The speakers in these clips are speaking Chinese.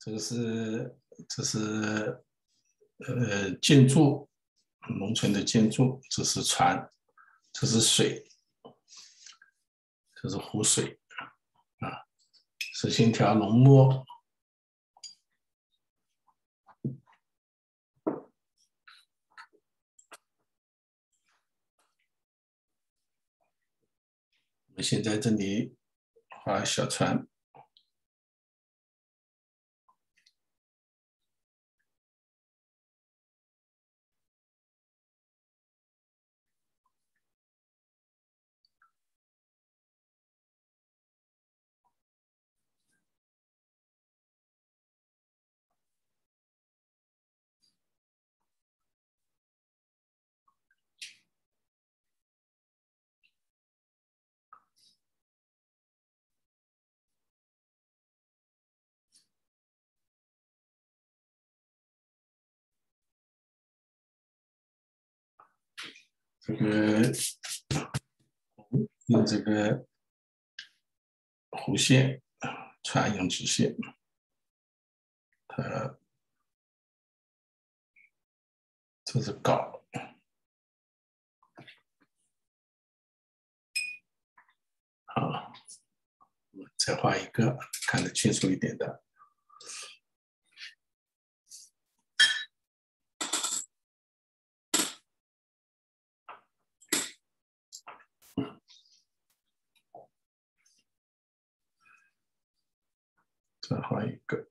这是建筑，农村的建筑，这是船，这是水，这是湖水啊，是线条浓墨。我们先在这里画小船。这个用这个弧线，船用直线，这是高。好，再画一个看得清楚一点的。再画一个。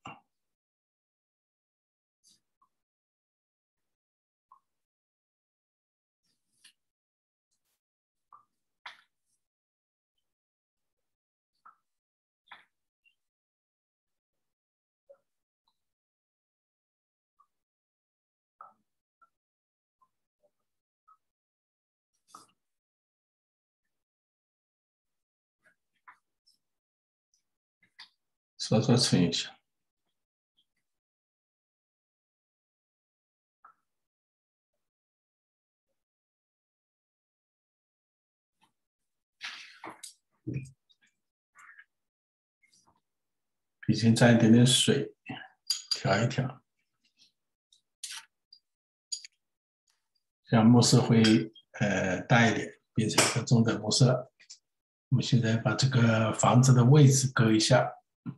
稍稍撑一下。笔尖沾一点点水，调一调，这样墨色会淡一点，变成一个中等墨色。我们现在把这个房子的位置勾一下。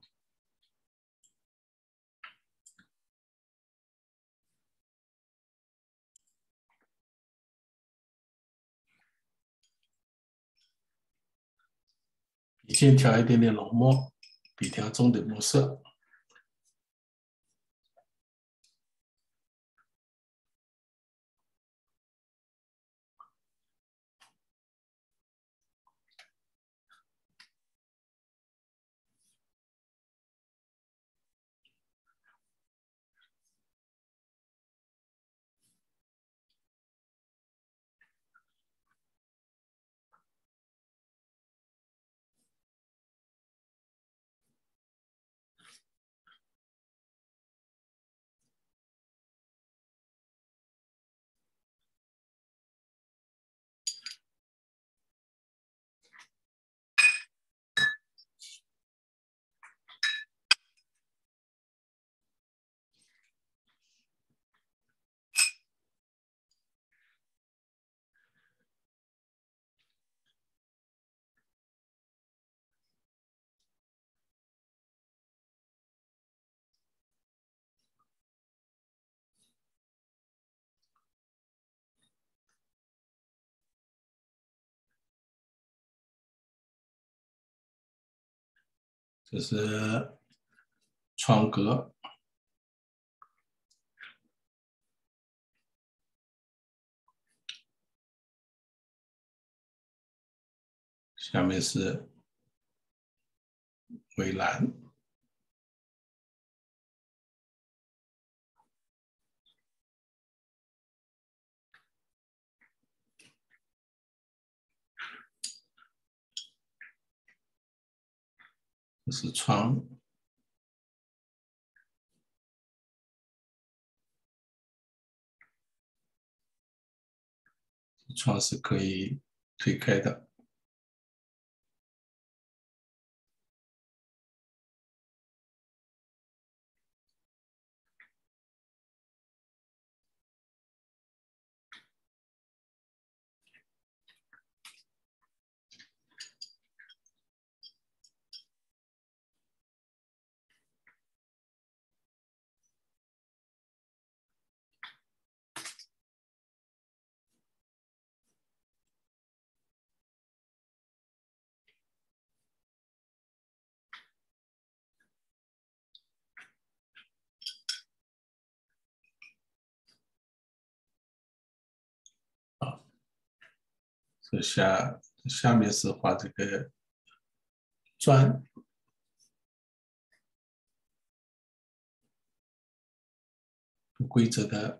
笔尖调一点点浓墨，笔调中等墨色。这是窗格，下面是围栏，这是窗。窗是可以推开的。 这下面是画这个砖，不规则的。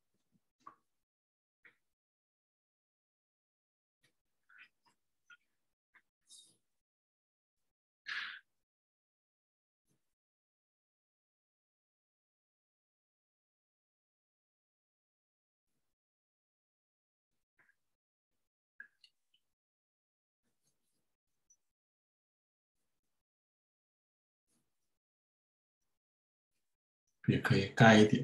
也可以干一点。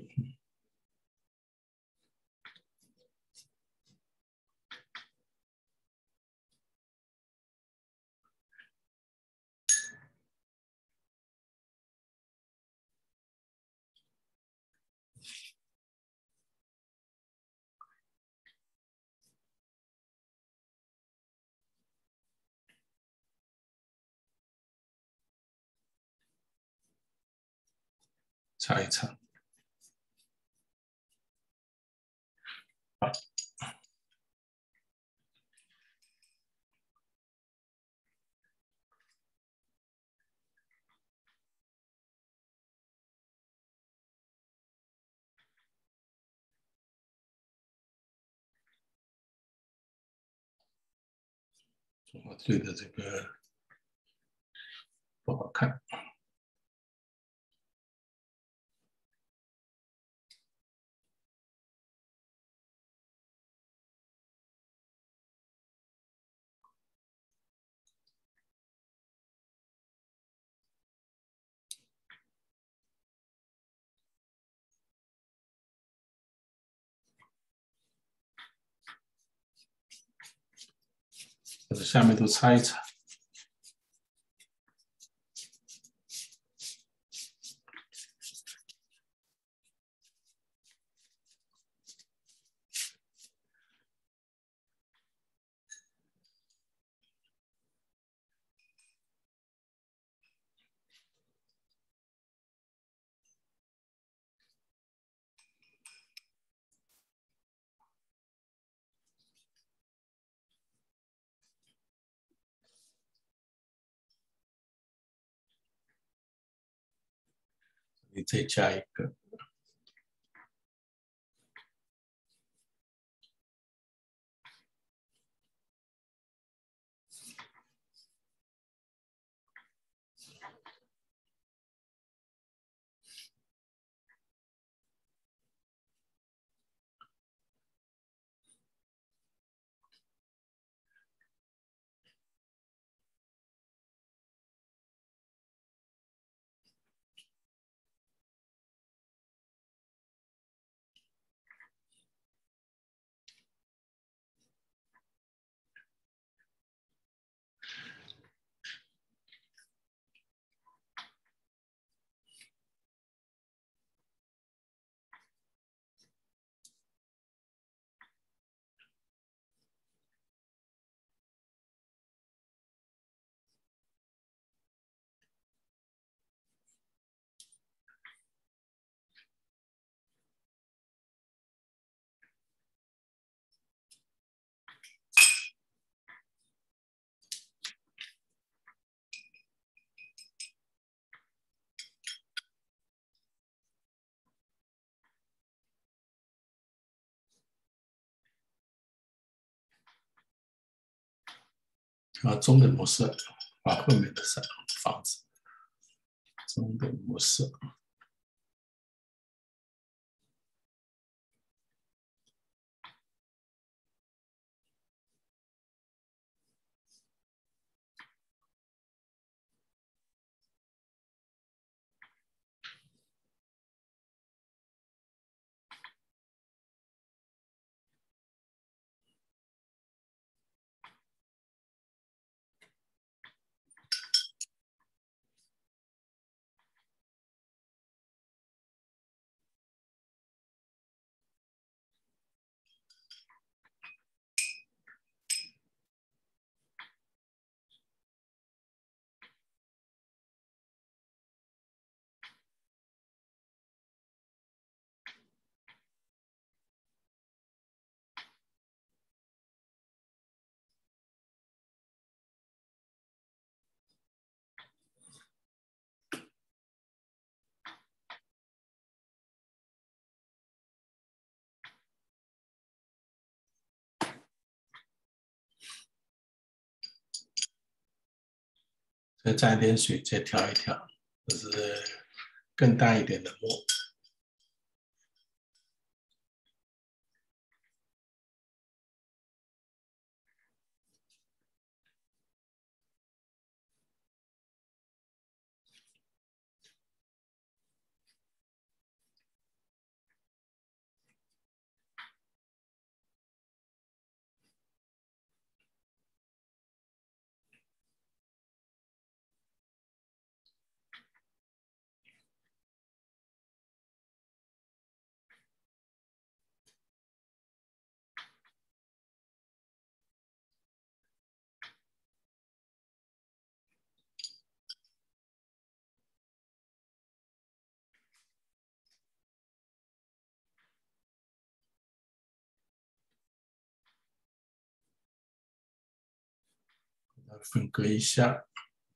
擦一擦。我对的这个不好看。下面都擦一擦。你再加一个。中等模式，画后面的房子。中等模式。 再沾点水，再调一调，就是更淡一点的墨。分割一下。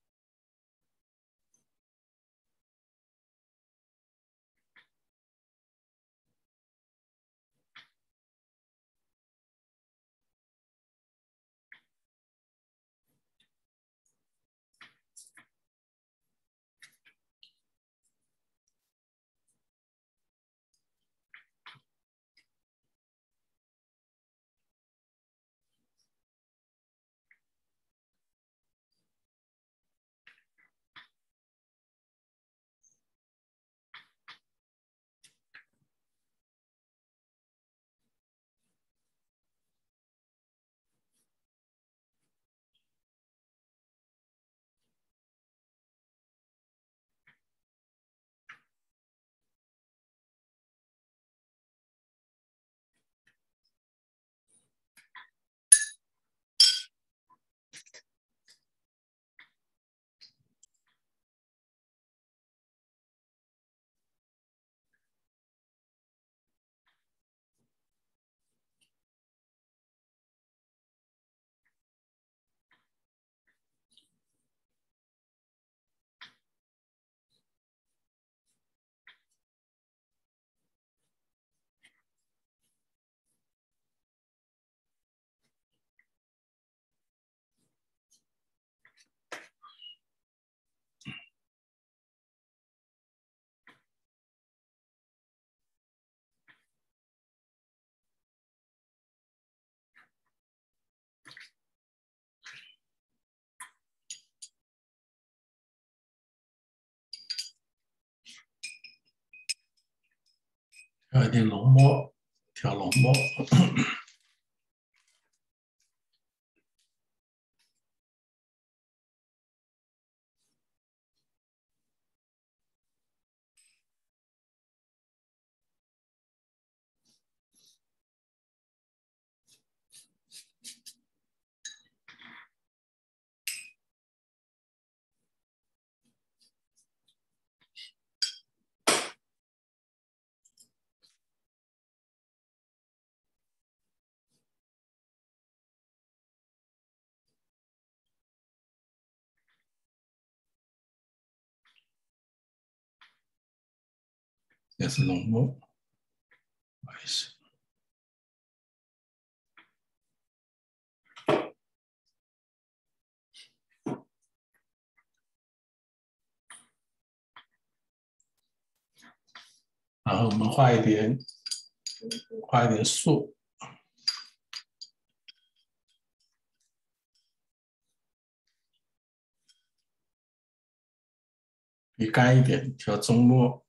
调一点浓墨，调浓墨。也是浓墨，不好意思。然后我们画一点树，笔干一点，调中墨。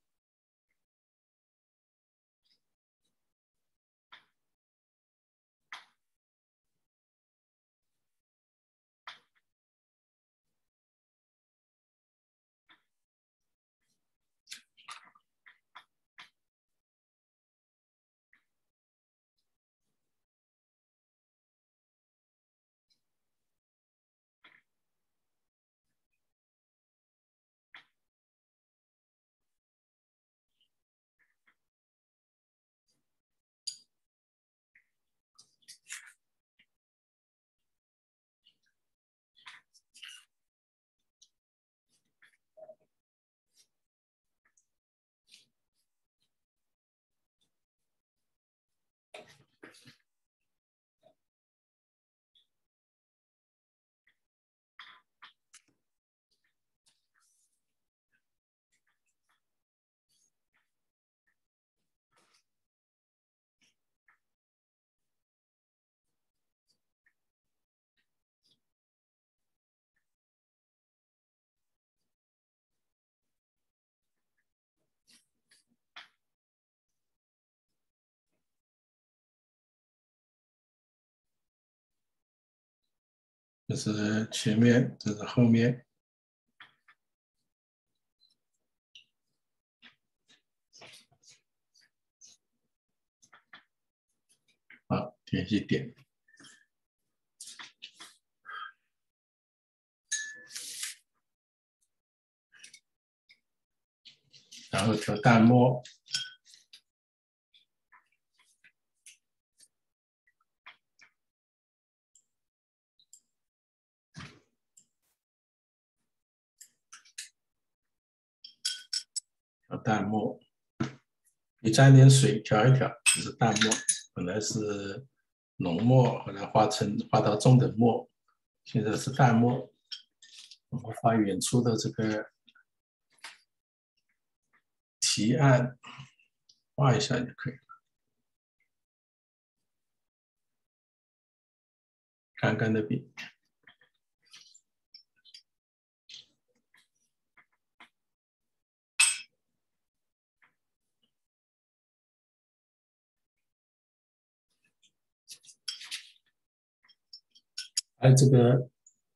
这是前面，这是后面。好，点击点。然后调淡墨，调淡墨，你沾点水调一调，这是淡墨。本来是浓墨，后来画到中等墨，现在是淡墨。我们画远处的这个提案，画一下就可以了。干干的笔。还有这个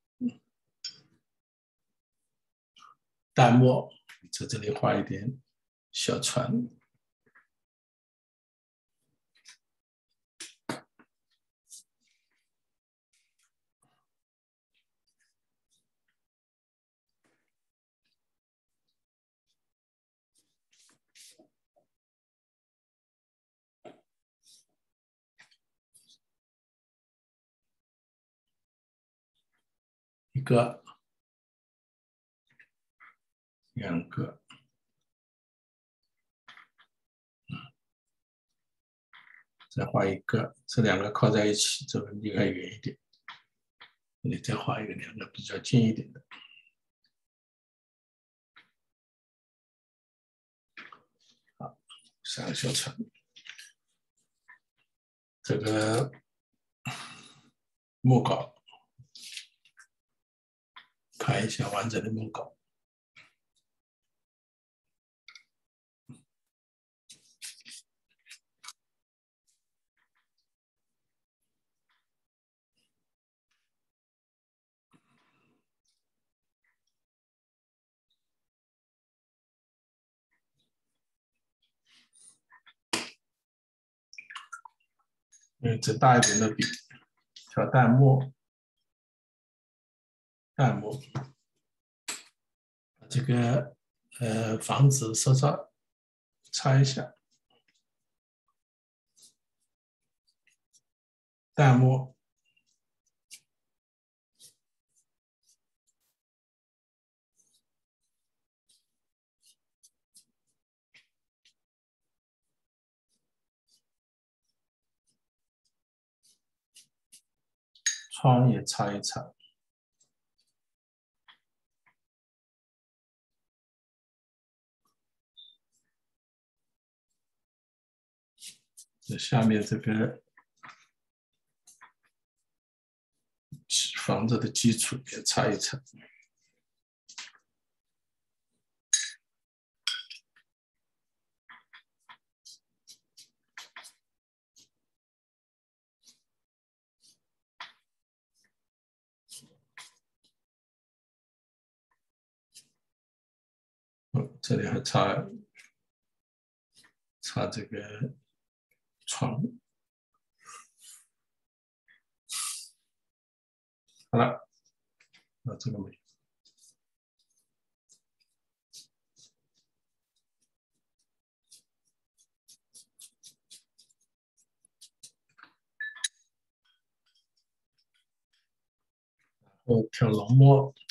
淡墨，在这里画一点小船。一个，两个，再画一个，这两个靠在一起，这个离开远一点。你再画一个，两个比较近一点的。好，三个小船。这个木稿，看一下完整的木稿。这大一点的笔，调淡墨，淡墨，把这个房子稍稍擦一下，淡墨，窗也擦一擦。这下面这个房子的基础也擦一擦。这里还擦这个窗。好了，那这个没有。然后调浓墨。